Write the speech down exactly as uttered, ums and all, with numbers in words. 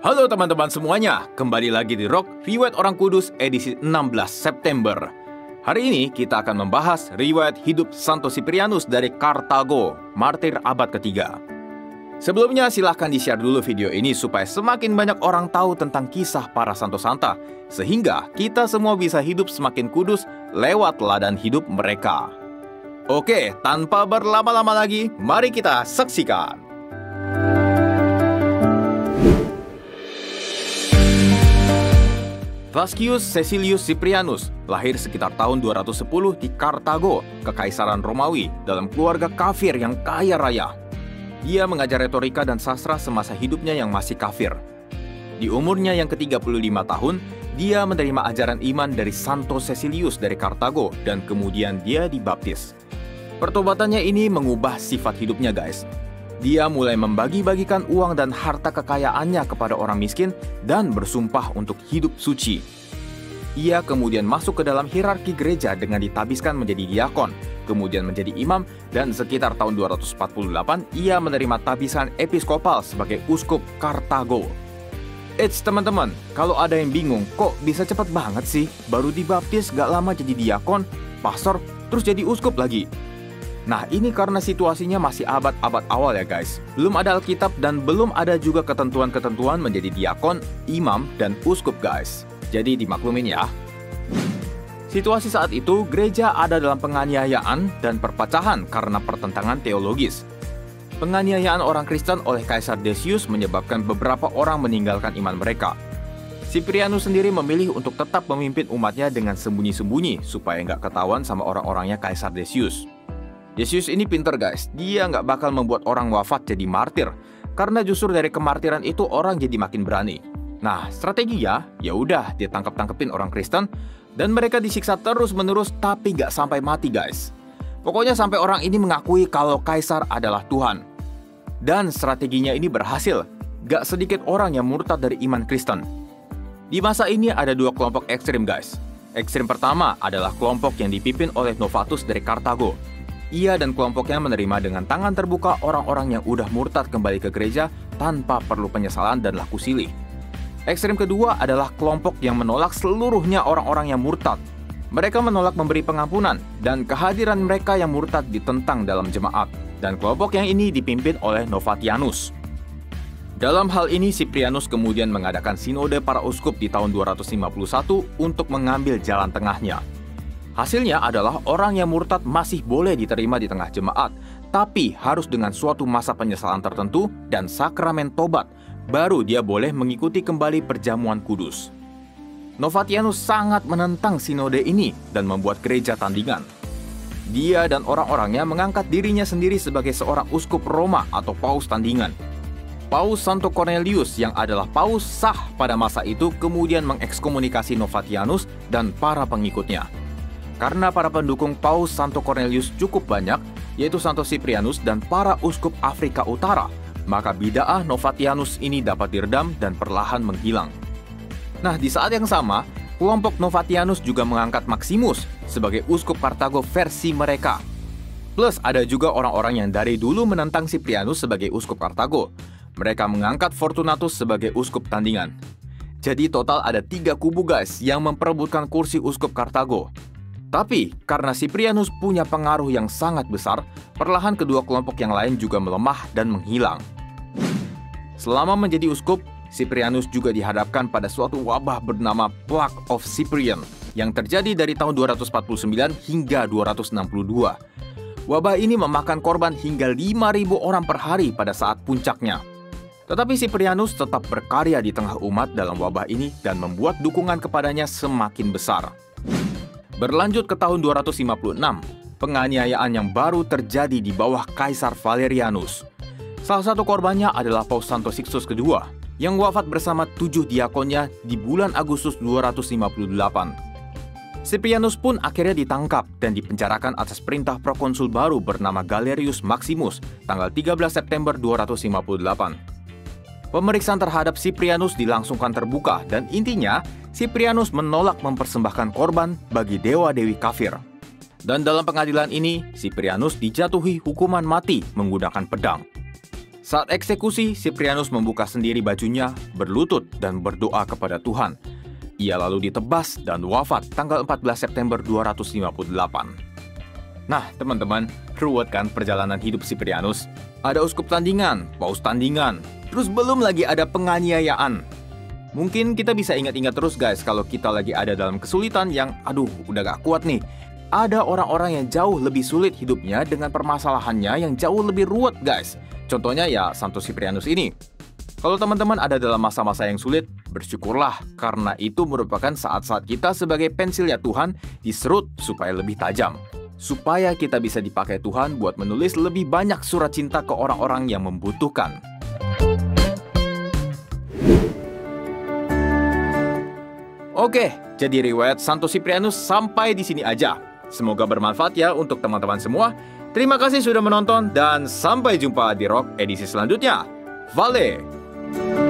Halo teman-teman semuanya, kembali lagi di Rock Riwayat Orang Kudus edisi enam belas September. Hari ini kita akan membahas riwayat hidup Santo Cyprianus dari Kartago, martir abad ketiga. Sebelumnya silahkan di-share dulu video ini supaya semakin banyak orang tahu tentang kisah para Santo Santa, sehingga kita semua bisa hidup semakin kudus lewat teladan hidup mereka. Oke, tanpa berlama-lama lagi, mari kita saksikan. Flacius Caecilius Cyprianus lahir sekitar tahun dua ratus sepuluh di Kartago, Kekaisaran Romawi, dalam keluarga kafir yang kaya raya. Dia mengajar retorika dan sastra semasa hidupnya yang masih kafir. Di umurnya yang ke tiga puluh lima tahun, dia menerima ajaran iman dari Santo Caecilius dari Kartago dan kemudian dia dibaptis. Pertobatannya ini mengubah sifat hidupnya, guys. Dia mulai membagi-bagikan uang dan harta kekayaannya kepada orang miskin dan bersumpah untuk hidup suci. Ia kemudian masuk ke dalam hierarki gereja dengan ditabiskan menjadi diakon, kemudian menjadi imam, dan sekitar tahun dua ratus empat puluh delapan ia menerima tabisan episkopal sebagai uskup Kartago. Eits teman-teman, kalau ada yang bingung kok bisa cepat banget sih, baru dibaptis gak lama jadi diakon, pastor, terus jadi uskup lagi. Nah, ini karena situasinya masih abad-abad awal ya guys. Belum ada Alkitab dan belum ada juga ketentuan-ketentuan menjadi diakon, imam, dan uskup guys. Jadi dimaklumin ya. Situasi saat itu, gereja ada dalam penganiayaan dan perpecahan karena pertentangan teologis. Penganiayaan orang Kristen oleh Kaisar Decius menyebabkan beberapa orang meninggalkan iman mereka. Cyprianus sendiri memilih untuk tetap memimpin umatnya dengan sembunyi-sembunyi supaya nggak ketahuan sama orang-orangnya Kaisar Decius. Decius ini pinter guys, dia nggak bakal membuat orang wafat jadi martir, karena justru dari kemartiran itu orang jadi makin berani. Nah, strateginya ya udah ditangkap-tangkepin orang Kristen dan mereka disiksa terus-menerus tapi nggak sampai mati guys. Pokoknya sampai orang ini mengakui kalau Kaisar adalah Tuhan. Dan strateginya ini berhasil, nggak sedikit orang yang murtad dari iman Kristen. Di masa ini ada dua kelompok ekstrim guys. Ekstrim pertama adalah kelompok yang dipimpin oleh Novatus dari Kartago. Ia dan kelompoknya menerima dengan tangan terbuka orang-orang yang udah murtad kembali ke gereja tanpa perlu penyesalan dan laku silih. Ekstrem kedua adalah kelompok yang menolak seluruhnya orang-orang yang murtad. Mereka menolak memberi pengampunan dan kehadiran mereka yang murtad ditentang dalam jemaat. Dan kelompok yang ini dipimpin oleh Novatianus. Dalam hal ini Cyprianus kemudian mengadakan sinode para uskup di tahun dua ratus lima puluh satu untuk mengambil jalan tengahnya. Hasilnya adalah orang yang murtad masih boleh diterima di tengah jemaat, tapi harus dengan suatu masa penyesalan tertentu dan sakramen tobat, baru dia boleh mengikuti kembali perjamuan kudus. Novatianus sangat menentang sinode ini dan membuat gereja tandingan. Dia dan orang-orangnya mengangkat dirinya sendiri sebagai seorang uskup Roma atau paus tandingan. Paus Santo Cornelius yang adalah paus sah pada masa itu kemudian mengekskomunikasi Novatianus dan para pengikutnya. Karena para pendukung Paus Santo Cornelius cukup banyak, yaitu Santo Cyprianus dan para uskup Afrika Utara, maka bid'ah Novatianus ini dapat diredam dan perlahan menghilang. Nah, di saat yang sama, kelompok Novatianus juga mengangkat Maximus sebagai uskup Kartago versi mereka. Plus, ada juga orang-orang yang dari dulu menentang Cyprianus sebagai uskup Kartago. Mereka mengangkat Fortunatus sebagai uskup tandingan. Jadi total ada tiga kubu guys yang memperebutkan kursi uskup Kartago. Tapi, karena Cyprianus punya pengaruh yang sangat besar, perlahan kedua kelompok yang lain juga melemah dan menghilang. Selama menjadi uskup, Cyprianus juga dihadapkan pada suatu wabah bernama Plague of Cyprian yang terjadi dari tahun dua ratus empat puluh sembilan hingga dua ratus enam puluh dua. Wabah ini memakan korban hingga lima ribu orang per hari pada saat puncaknya. Tetapi Cyprianus tetap berkarya di tengah umat dalam wabah ini dan membuat dukungan kepadanya semakin besar. Berlanjut ke tahun dua ratus lima puluh enam, penganiayaan yang baru terjadi di bawah Kaisar Valerianus. Salah satu korbannya adalah Paus Santo Sixtus kedua, yang wafat bersama tujuh diakonnya di bulan Agustus dua ratus lima puluh delapan. Cyprianus pun akhirnya ditangkap dan dipenjarakan atas perintah prokonsul baru bernama Galerius Maximus, tanggal tiga belas September dua ratus lima puluh delapan. Pemeriksaan terhadap Cyprianus dilangsungkan terbuka dan intinya Cyprianus menolak mempersembahkan korban bagi dewa-dewi kafir. Dan dalam pengadilan ini, Cyprianus dijatuhi hukuman mati menggunakan pedang. Saat eksekusi, Cyprianus membuka sendiri bajunya, berlutut, dan berdoa kepada Tuhan. Ia lalu ditebas dan wafat tanggal empat belas September dua ratus lima puluh delapan. Nah, teman-teman, ruwet kan perjalanan hidup Cyprianus? Ada uskup tandingan, paus tandingan, terus belum lagi ada penganiayaan. Mungkin kita bisa ingat-ingat terus guys kalau kita lagi ada dalam kesulitan yang aduh udah gak kuat nih. Ada orang-orang yang jauh lebih sulit hidupnya dengan permasalahannya yang jauh lebih ruwet guys. Contohnya ya Santo Cyprianus ini. Kalau teman-teman ada dalam masa-masa yang sulit, bersyukurlah karena itu merupakan saat-saat kita sebagai pensil ya Tuhan diserut supaya lebih tajam. Supaya kita bisa dipakai Tuhan buat menulis lebih banyak surat cinta ke orang-orang yang membutuhkan. Oke, jadi riwayat Santo Cyprianus sampai di sini aja. Semoga bermanfaat ya untuk teman-teman semua. Terima kasih sudah menonton dan sampai jumpa di Rock edisi selanjutnya. Vale!